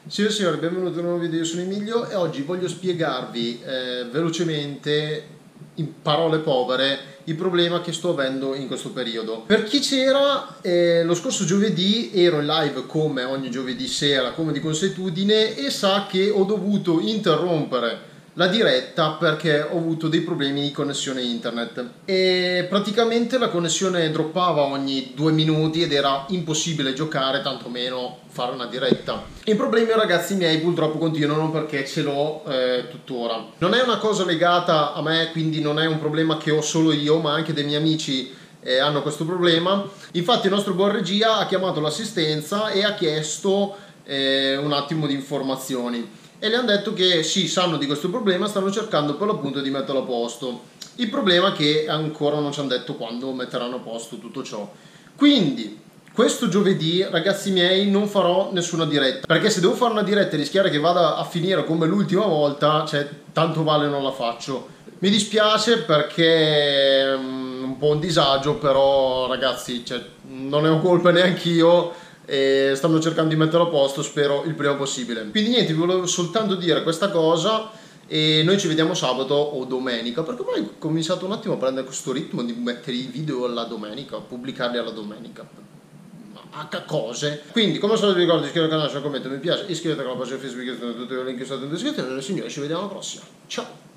Signore e signori, benvenuti in un nuovo video, io sono Emilio e oggi voglio spiegarvi velocemente, in parole povere, il problema che sto avendo in questo periodo. Per chi c'era, lo scorso giovedì ero in live come ogni giovedì sera, come di consuetudine, e sa che ho dovuto interrompere la diretta perché ho avuto dei problemi di connessione internet e praticamente la connessione droppava ogni 2 minuti ed era impossibile giocare, tantomeno fare una diretta. I problemi, ragazzi miei, purtroppo continuano perché ce l'ho tuttora. Non è una cosa legata a me, quindi non è un problema che ho solo io, ma anche dei miei amici hanno questo problema. Infatti il nostro buon regia ha chiamato l'assistenza e ha chiesto un attimo di informazioni e le hanno detto che sì, sanno di questo problema, stanno cercando per l'appunto di metterlo a posto. Il problema è che ancora non ci hanno detto quando metteranno a posto tutto ciò. Quindi questo giovedì, ragazzi miei, non farò nessuna diretta, perché se devo fare una diretta e rischiare che vada a finire come l'ultima volta, cioè tanto vale non la faccio. Mi dispiace perché è un po' un disagio, però ragazzi, cioè, non ne ho colpa neanche io e stanno cercando di metterlo a posto, spero il prima possibile. Quindi niente, vi volevo soltanto dire questa cosa e noi ci vediamo sabato o domenica, perché poi ho cominciato un attimo a prendere questo ritmo di mettere i video alla domenica, pubblicarli alla domenica. H cose. Quindi come al solito vi ricordo di iscrivervi al canale, lasciate un commento, mi piace, iscrivetevi alla pagina Facebook, tutti i link che sono in descrizione. Signori, ci vediamo alla prossima. Ciao!